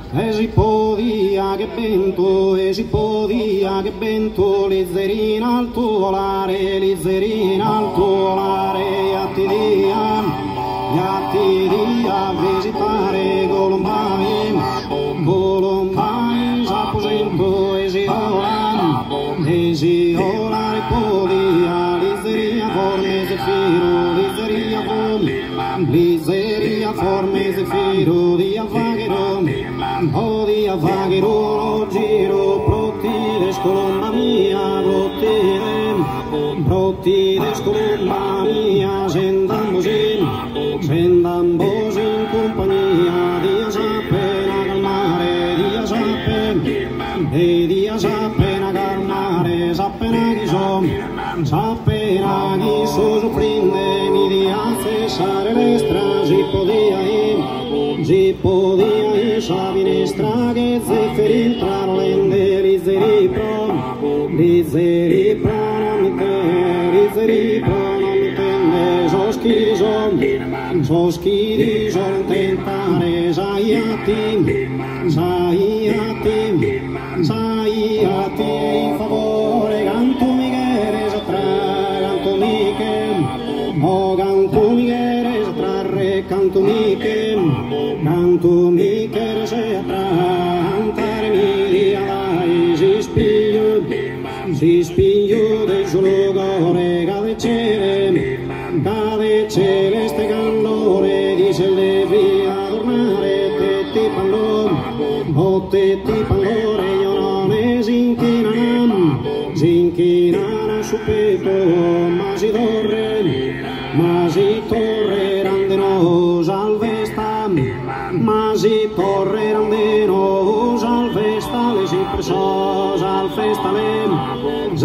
E si podia che vento, e si podia che vento, lizzerina al tuo lare, lizzerina al tuo lare, gatti dia, visitare Colombani, Colombani, s'apposento e si ola e podia, lizzeria forme zefiro, lizzeria forme zefiro, dia vagero, giro, protide scolomba mia, protide scolomba mia, sendambosi in compagnia, dia s'appena calmare, dia s'appena calmare, s'appena chi so soffrinde, mi dia cessare le stragi, si podia in sa finestra che zefferi entrano lende, lizzeri pro non mi tende, soschiri son tentare, sai a te in favore, canto Michele s'attrarre, canto Michele s'attrarre, canto Michele s'attrarre, cantare mi dia dai, si spiglio del suo cuore, cade celeste candore, dice le via tornare, tetti pallore, io non ne si inchinano su petto, ma si torre randeno salvesta, ma si torre randeno salvesta, le si preso salvesta le